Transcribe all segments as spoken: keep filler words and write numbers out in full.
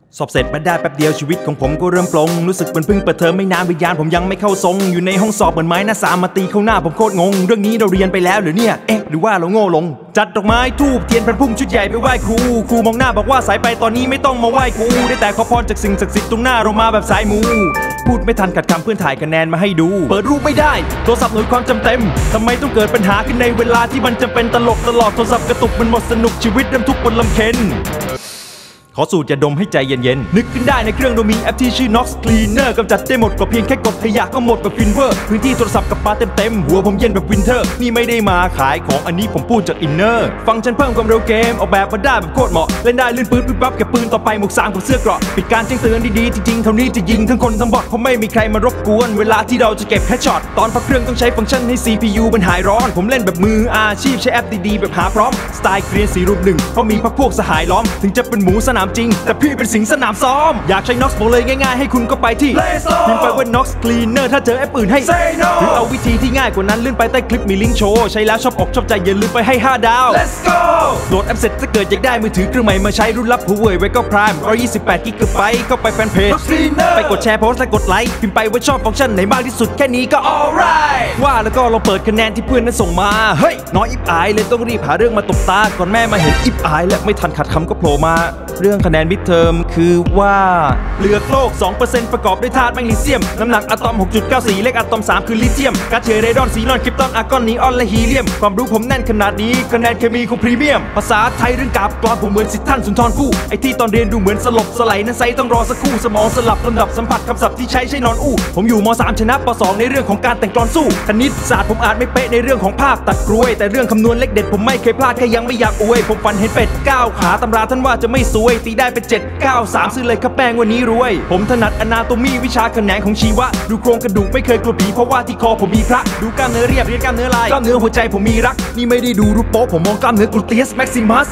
สอบเสร็จมาได้แป๊บเดียวชีวิตของผมก็เริ่มปลงรู้สึกเหมือนเพิ่งเปิดเทอมไม่นานวิญญาณผมยังไม่เข้าทรงอยู่ในห้องสอบเหมือนไม้หน้าสามมาตีเข้าหน้าผมโคตรงงเรื่องนี้เราเรียนไปแล้วหรือเนี่ยเอ๊ะหรือว่าเราโง่ลงจัดดอกไม้ทูบเทียนพันพุ่มชุดใหญ่ไปไหว้ครูครูมองหน้าบอกว่าสายไปตอนนี้ไม่ต้องมาไหว้ครูได้แต่ขอพรจากสิ่งศักดิ์สิทธิ์ตรงหน้าเรามาแบบสายมูพูดไม่ทันขัดคำเพื่อนถ่ายคะแนนมาให้ดูเปิดรูปไม่ได้โทรศัพท์หน่วยความจำเต็มทำไมต้องเกิดปัญหาขึ้นในเวลาที่มันจะเป็นตลกตลอดโทรศัพท์กระตุกมันหมดสนุกชีวิตเริ่มทุกข์บนลำเค็ญขอสูตรยาดมให้ใจเย็นๆนึกขึ้นได้ในเครื่องเรามีแอปที่ชื่อ Nox Cleaner กำจัดได้หมดก็เพียงแค่กดขยะก็หมดแบบฟินเวอร์พื้นที่โทรศัพท์กับปาเต็มๆหัวผมเย็นแบบวินเทอร์นี่ไม่ได้มาขายของอันนี้ผมพูดจากอินเนอร์ฟังก์ชันเพิ่มความเร็วเกมออกแบบมาได้แบบโคตรเหมาะเล่นได้ลื่นปื๊ดปุ๊บปั๊บเก็บปืนต่อไปหมวกสามกับเสื้อเกราะปิดการแจ้งเตือนดีๆจริงๆเท่านี้จะยิงทั้งคนทั้งบอทเพราะไม่มีใครมารบกวนเวลาที่เราจะเก็บแฮชช็อตตอนพักเครื่องต้องใช้ฟังก์ชันให้ ซี พี ยู มันหายร้อนผมเล่นแบบมืออาชีพใช้แอปดีๆแบบหาพร้อมสไตล์เกรียนสีรูปหนึ่งเพราะมีพักพวกสหายล้อมถึงจะเป็นหมูสนามจริงแต่พี่เป็นสิงสนามซ้อมอยากใช้ Nox บอกเลยง่ายๆให้คุณก็ไปที่พิมพ์ไปว่า Nox Cleaner ถ้าเจอแอปอื่นให้ หรือเอาวิธีที่ง่ายกว่านั้นเลื่อนไปใต้คลิปมีลิงก์โชว์ใช้แล้วชอบอกชอบใจอย่าลืมไปให้ห้าดาว Let's go โหลดแอปเสร็จถ้าเกิดอยากได้มือถือเครื่องใหม่มาใช้รุ่นลับ Huawei ไว้ก็ Prime หนึ่งร้อยยี่สิบแปดกิกะไบต์เข้าไปแฟนเพจไปกดแชร์โพสต์และกดไลค์พิมพ์ไปว่าชอบฟังก์ชันไหนมากที่สุดแค่นี้ก็ alright ว่าแล้วก็ลองเปิดคะแนนที่เพื่อนนั้นส่งมาเฮ้ยน้อยอิบอายเลยต้องรีบหาเรื่องมาตบตาก่อนแม่มาเห็นอิบอายและไม่ทันขัดคำก็โผล่มาเรื่องคะแนนมิดเทอมคือว่าเปลือกโลก สองเปอร์เซ็นต์ ประกอบด้วยธาตุแมกนีเซียมน้ำหนักอะตอม หกจุดเก้าสี่ เลขอะตอม สาม คือลิเธียมก๊าซเชื้อเรดอนซีนอนคริปตอนอาร์กอนนีออนและฮีเลียมความรู้ผมแน่นขนาดนี้คะแนนเคมีคงพรีเมียมภาษาไทยเรื่องกราฟกรอนผมเหมือนสิทธิ์ท่านสุนทรภู่ไอที่ตอนเรียนดูเหมือนสลบสไลด์นั้นไซต้องรอสักครู่สมองสลับลำดับสัมผัสคำศัพท์ที่ใช้ใช้นอนอู้ผมอยู่ม.สาม ชนะป.สอง ในเรื่องของการแต่งกลอนสู้คณิตศาสตร์ผมอาจไม่เป๊ะในเรื่องของภาพตัดกรวยแต่เรื่องคำนวณเลขเด็ดผมไม่เคยพลาดแค่ยังไม่อยากอวยผมฝันเห็นเป็ดก้าวขาตำราท่านว่าจะไม่ซวยตีได้เป็นเจ็ด เก้า สามซื้อเลยครับแป้งวันนี้รวยผมถนัดอนาโตมีวิชาแขนงของชีวะดูโครงกระดูกไม่เคยกลัวผีเพราะว่าที่คอผมมีพระดูกล้ามเนื้อเรียบเรียนกล้ามเนื้อลายกล้ามเนื้อหัวใจผมมีรักนี่ไม่ได้ดูรูปโป๊ผมมองกล้ามเนื้อกลูเตียสแม็กซิมัส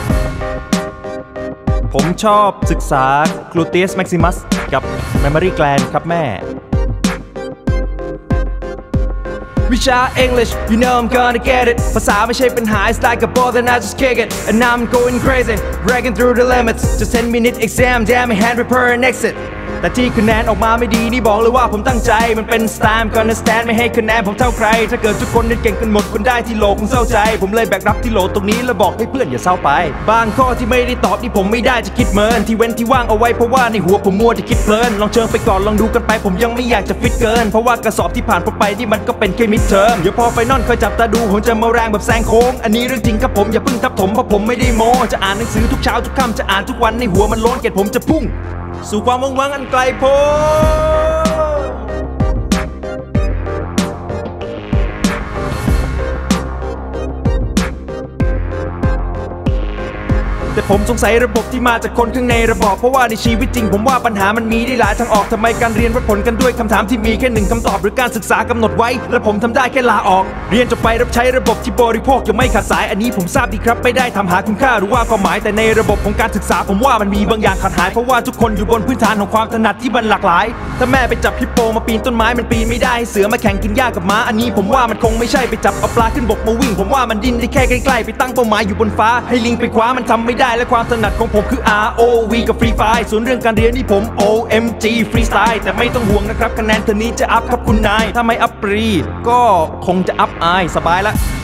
ผมชอบศึกษากลูเตียสแม็กซิมัสกับแมมโมรีแกลนครับแม่วิชา English you know I'm gonna get it ภาษาไม่ใช่ปัญหา it's like a ball then I just kick it and now I'm going crazy breaking through the limits just ten minute exam damn it hand prepare and exit แต่ที่คะแนนออกมาไม่ดีนี่บอกเลยว่าผมตั้งใจมันเป็นสไตล์ gonna stand ไม่ให้คะแนนผมเท่าใครถ้าเกิดทุกคนเรียนเก่งกันหมดคนได้ที่โหลคงเศร้าใจผมเลยแบกรับที่โหลตรงนี้แล้วบอกให้เพื่อนอย่าเศร้าไปบางข้อที่ไม่ได้ตอบนี่ผมไม่ได้จะคิดเมินที่เว้นที่ว่างเอาไว้เพราะว่าในหัวผมมัวจะคิดเพลินลองเชิญไปก่อนลองดูกันไปผมยังไม่อยากจะฟิตเกินเพราะว่ากระสอบที่ผ่านผมไปนี่มันก็เป็นแค่มิดเทอมเดี๋ยวพอไฟนอลคอยจับตาดูผมจะมาแรงแบบแซงโค้งอันนี้เรื่องจริงครับผมอย่าเพิ่งทับถมเพราะผมไม่ได้โม้จะอ่านหนังสือทุกเช้าทุกค่ำจะอ่านทุกวันในหัวมันล้นเกล็ดผมจะพุ่งสู่ความว่างวังอันไกลโพ้แต่ผมสงสัยระบบที่มาจากคนข้างในระบอบเพราะว่าในชีวิตจริงผมว่าปัญหามันมีได้หลายทางออกทำไมการเรียนวัดผลกันด้วยคำถามที่มีแค่หนึ่งคำตอบหรือการศึกษากำหนดไว้และผมทำได้แค่ลาออกเรียนจบไปรับใช้ระบบที่บริโภคยังไม่ขาดสายอันนี้ผมทราบดีครับไม่ได้ทำหาคุณค่าหรือว่าความหมายแต่ในระบบของการศึกษาผมว่ามันมีบางอย่างขาดหายเพราะว่าทุกคนอยู่บนพื้นฐานของความถนัดที่มันหลากหลายถ้าแม่ไปจับฮิปโปมาปีนต้นไม้มันปีนไม่ได้เสือมาแข่งกินหญ้ากับม้าอันนี้ผมว่ามันคงไม่ใช่ไปจับเอาปลาขึ้นบกมาวิ่งผมว่ามันดิ้นได้แค่ใกล้ๆไปตั้งเป้าหมายอยู่บนฟ้าให้ลิงไปคว้ามันทำไม่ได้และความถนัดของผมคือ อาร์ โอ วี กับ Free Fire ส่วนเรื่องการเรียนนี่ผม โอ เอ็ม จี Freestyle แต่ไม่ต้องห่วงนะครับคะแนนเทอมนี้จะอัพครับคุณนายถ้าไม่อัพปรีก็คงจะอัพอายสบายละ